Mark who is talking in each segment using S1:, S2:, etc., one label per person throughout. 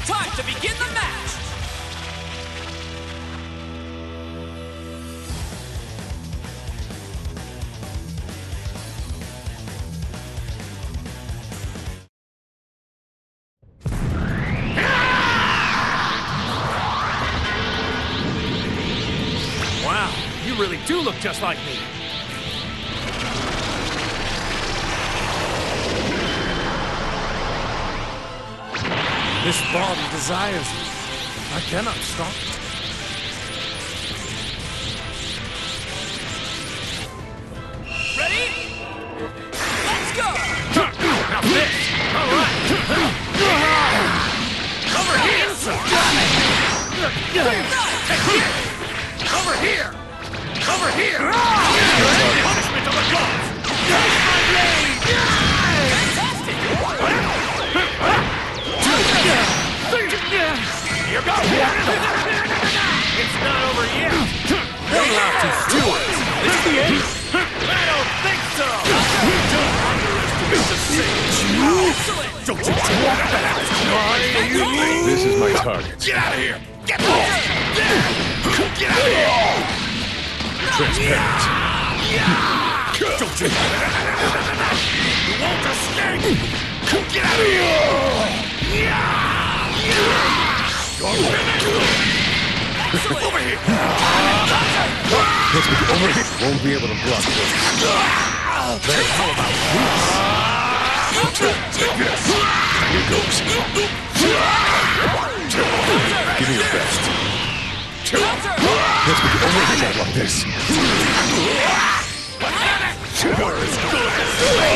S1: time to begin the match!
S2: Wow, you really do look just like me. This body desires me. I cannot stop it.
S1: Ready? Let's go!
S2: Now this! All right! Over here! Over here! Over here! Punishment of the gods! Take my blade!
S1: Fantastic!
S2: Here goes! It's not over yet! We'll have to do it! This is the end? I don't think so! Don't underestimate the sage! Don't you walk back!
S3: This is my target.
S2: Get out of here! Get off! Get out of here!
S3: Transparent.
S2: Don't you... You won't escape! Get out of here! You're finished! Over here!
S3: Let's get over here. Won't be able to block this.
S2: Then how about this?
S3: Take this. Here goes. Give me your best. Let's get over here like this.
S2: You're as good as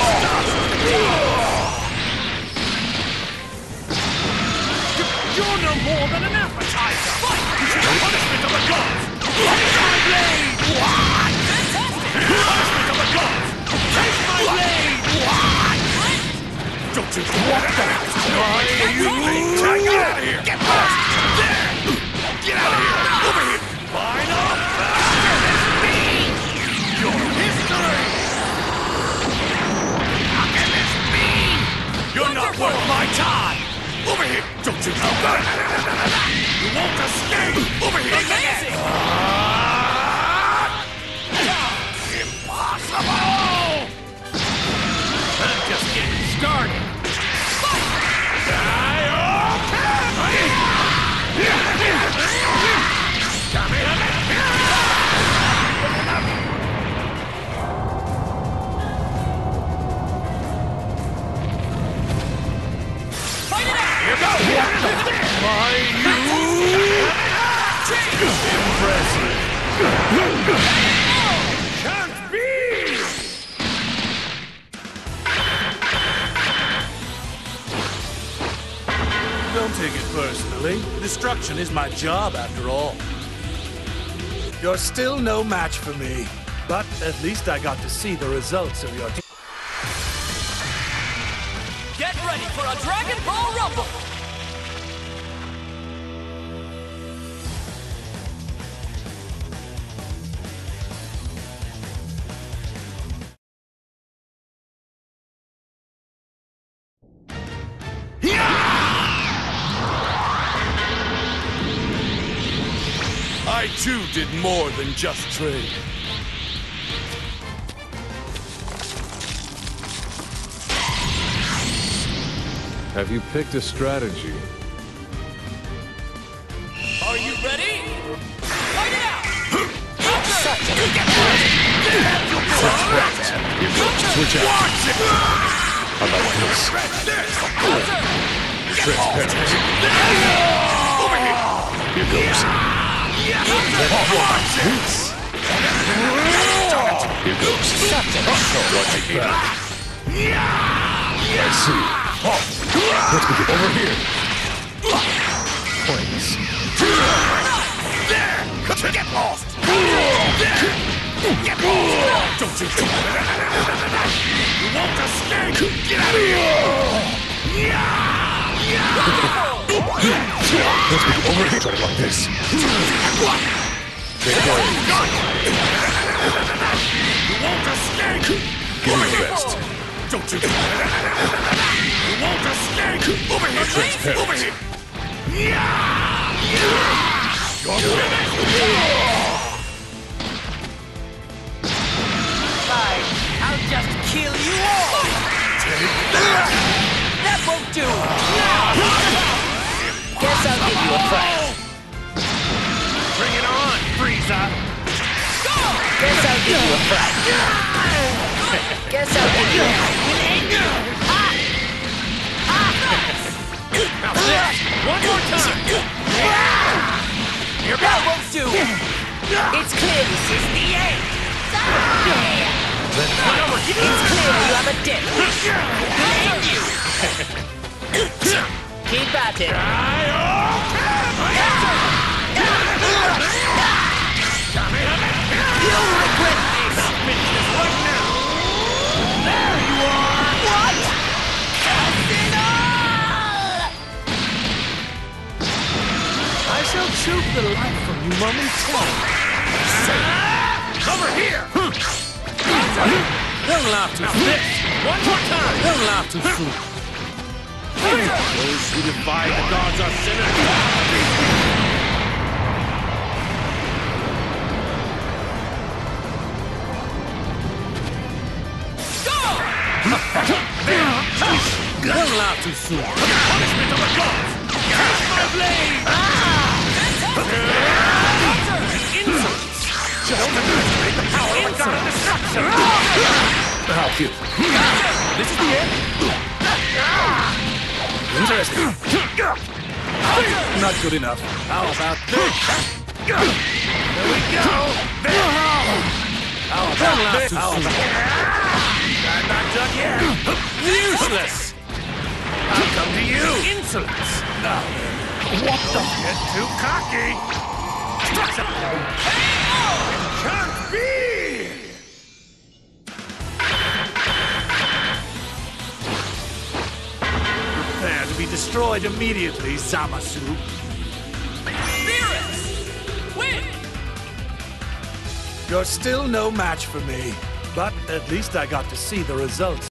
S2: You're no more than an appetizer! Fight! Punishment of the gods! Take my blade! What? Punishment of the gods! Take my blade! What? Don't you walk back! Get out of here! Get lost! There! Get out of here! Over here! Line up! Your history! How can this be? You're not worth my time! Over here! Don't you know that? You won't escape! Over here!
S1: Amazing!
S2: Impossible! I'm just getting started.
S1: Fight it out!
S2: Here goes! Impressive! Can't be!
S4: Don't take it personally. Destruction is my job, after all. You're still no match for me. But at least I got to see the results of your team.
S1: Get ready for a Dragon Ball Rumble!
S4: I too did more than just train.
S3: Have you picked a strategy?
S1: Are you ready? Fight it out!
S3: Switch out. How about this? Transparent. Here goes. This. Here goes. Watch it back. I see. Let's get over here. Points.
S2: There! Get lost! Get lost! Don't you do it! You won't escape! Get out of here!
S3: Let's get over here. Try it like this. Take care.
S2: You won't escape!
S3: Give me your best.
S2: Don't you do it! You won't escape! Over here!
S3: Transparent.
S2: Over here!
S1: Fine, I'll just kill you all! That won't do! Guess I'll give you a fight.
S2: Bring it on, Frieza!
S1: Guess I'll give you a fight. Guess I'll give you a fight.
S2: Now this, one more time! Here
S1: That
S2: goes!
S1: won't do! It's clear this is the end!
S2: One over here!
S1: It's clear you have a debt. We'll end you! Keep at it. You'll regret this!
S2: I'll finish this right now! There you are!
S1: What? Casino!
S4: I shall choke the life from you momentarily.
S2: Over here!
S3: Don't laugh too
S2: Now
S3: soon.
S2: this, one more time!
S3: Don't laugh too soon.
S2: Those who defy the gods are sinners!
S3: Don't laugh too soon.
S2: Punishment of the gods! Catch my blade! Insolence! Don't underestimate the power of the god of destruction!
S3: How cute.
S2: This is the end!
S4: Interesting. Not good enough.
S2: How about this? There we go! There! How about this? I'm not done yet! Useless! I'll come to you! Insolence! What the? Get too cocky! Destruction! It can't be!
S4: Prepare to be destroyed immediately, Zamasu.
S1: Beerus! Win!
S4: You're still no match for me. But at least I got to see the results.